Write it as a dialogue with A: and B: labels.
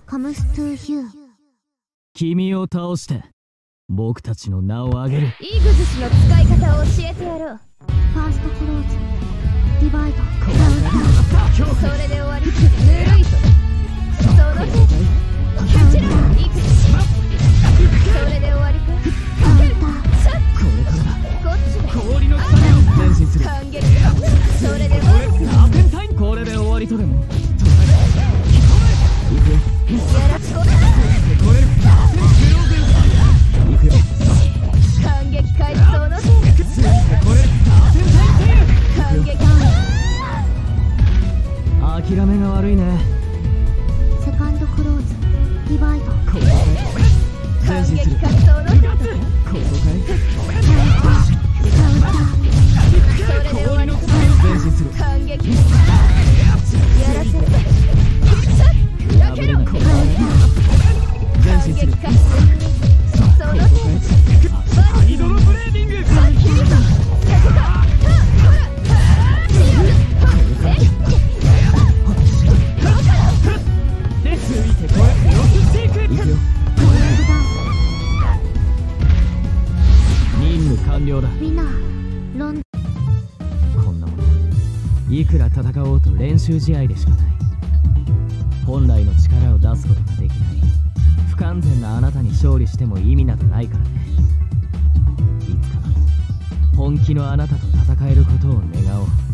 A: comes to you。
B: 君を倒して僕たちの名を上げる。
C: イグズシの使い方を教えてやろう。
A: ファーストクローズディバイド
C: それで終わり。ぬるいとその手勝ちろイグズシ。それで終わりか。
A: カウンター
B: これからだ。
C: こっちだ。
B: 氷の鎖を前進する。
C: 感激。それで悪く
B: ラテンタイン。これで終わりとでも。行くよ。
C: やらしこ
B: これラテンクローゼンサー。行くよ。
C: 感激開始。その手
B: これラテンタインテール。
C: 感激。
B: 諦めが悪いね。
A: セカンドクローズディバイド
B: これ前
C: 感激
B: 進する。
C: 開始。その手
B: ここかい。
C: それで終わり。
B: 前進する。
C: 感激。やらせる。
B: 破れない。前進する。
C: 開始。その手
B: アイドルブレーディング。でついてこれロスしていく。行くよ。任務完了だ。
A: ウィナーロン
B: こんなものいくら戦おうと練習試合でしかない。本来の力を出すことができない不完全なあなたに勝利しても意味などないからね。いつか本気のあなたと戦えることを願おう。